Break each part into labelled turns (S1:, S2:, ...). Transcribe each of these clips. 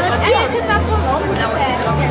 S1: Ale chyba udało się zrobić.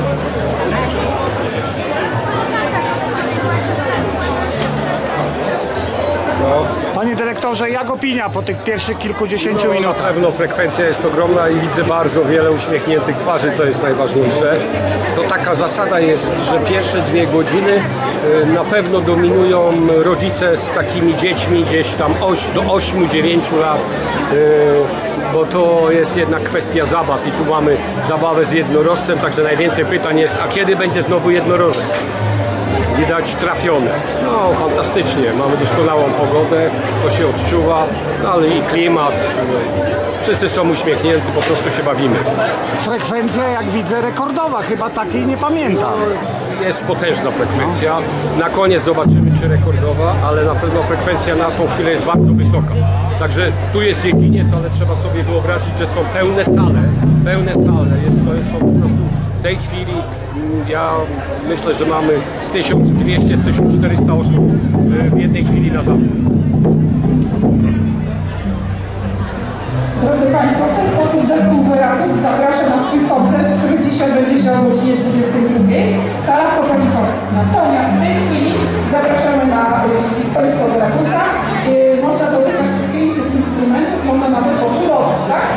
S2: Panie dyrektorze, jak opinia po tych pierwszych kilkudziesięciu
S3: Na
S2: minutach?
S3: pewno frekwencja jest ogromna i widzę bardzo wiele uśmiechniętych twarzy, co jest najważniejsze. To taka zasada jest, że pierwsze 2 godziny na pewno dominują rodzice z takimi dziećmi gdzieś tam do 8-9 lat, bo to jest jednak kwestia zabaw i tu mamy zabawę z jednorożcem, także najwięcej pytań jest, a kiedy będzie znowu jednorożec? Widać trafione. No fantastycznie, mamy doskonałą pogodę, to się odczuwa, no, ale i klimat. Wszyscy są uśmiechnięci, po prostu się bawimy.
S2: Frekwencja, jak widzę, rekordowa, chyba takiej nie pamiętam.
S3: Jest potężna frekwencja. Na koniec zobaczymy, czy rekordowa, ale na pewno frekwencja na tą chwilę jest bardzo wysoka. Także tu jest dziedziniec, ale trzeba sobie wyobrazić, że są pełne sale. To są po prostu w tej chwili, ja myślę, że mamy z 1200-1400 osób w jednej chwili na zamek.
S4: Drodzy Państwo, w ten sposób zespół Weratus zaprasza na swój koncert, który dzisiaj będzie się o godzinie 22 w salach Kopernikowskich. Natomiast w tej chwili zapraszamy na historistwo Weratusa. Można dotykać tych pięknych instrumentów, można nawet popróbować, tak?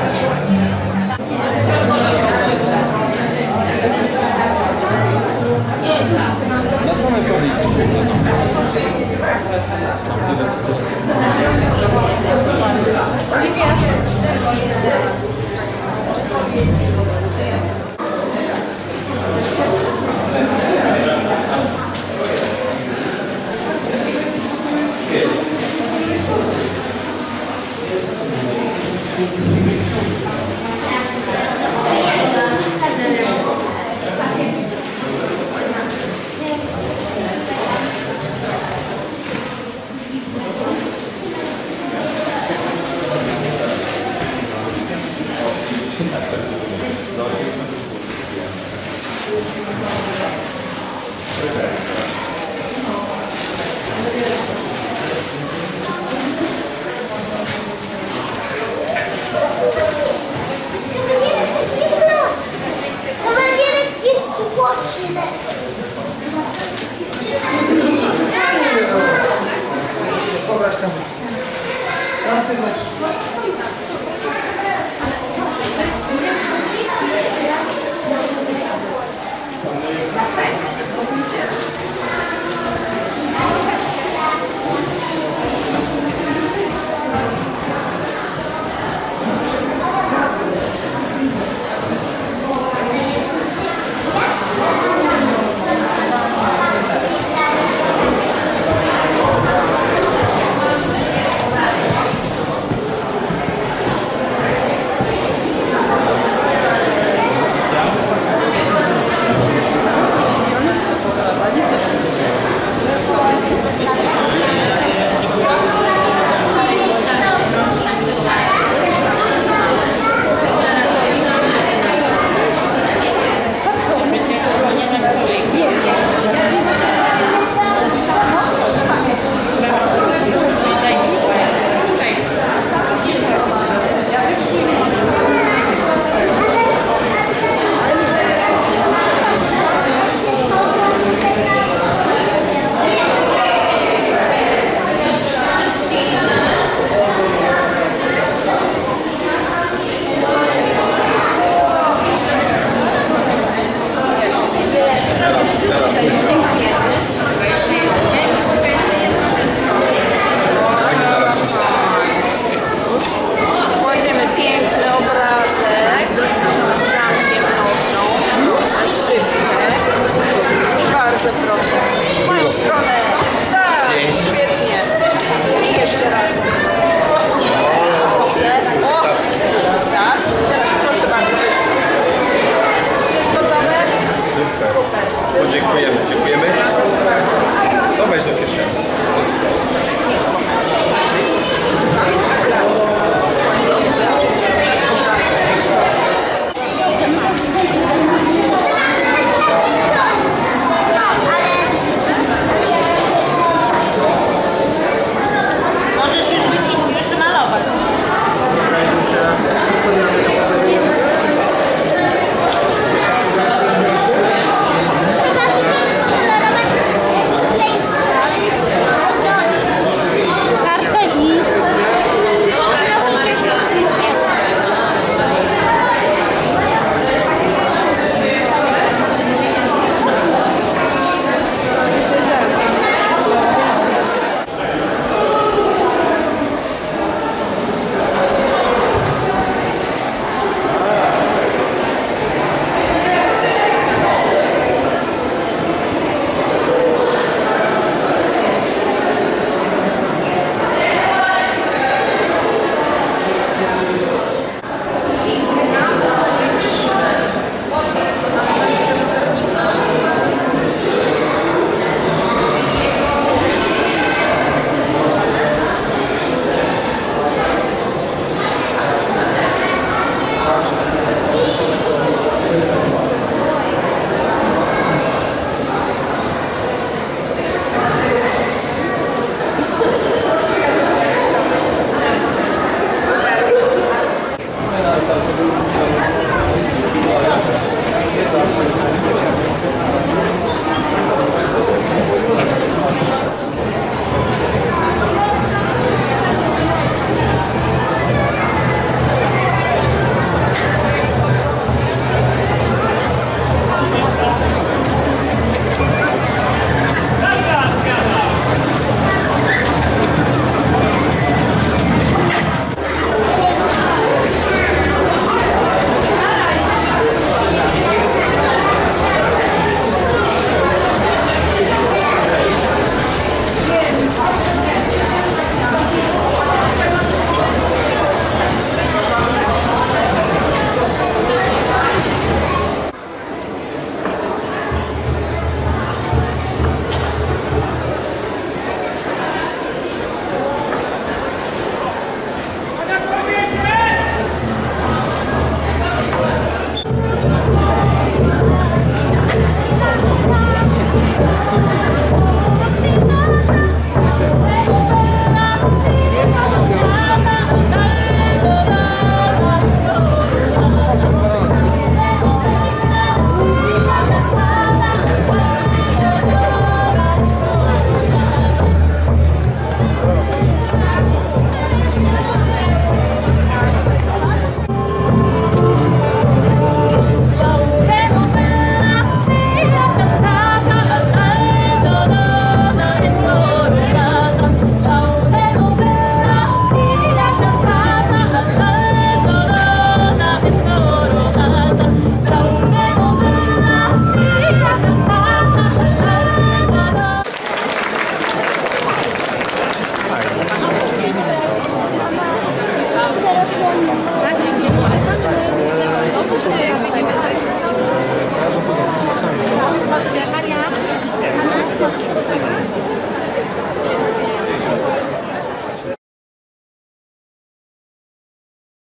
S1: Dobrze,